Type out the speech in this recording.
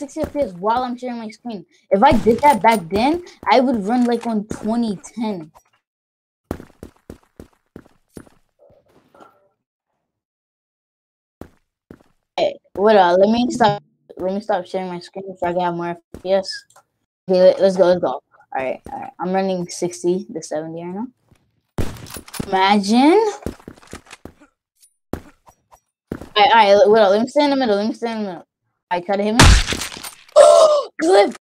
60 FPS while I'm sharing my screen. If I did that back then, I would run like on 2010. Hey, what let me stop sharing my screen before I can have more FPS. Okay, let's go. Alright. I'm running 60 to 70 right now. Imagine. Alright, let me stand in the middle. Alright, try to hit me. Clip!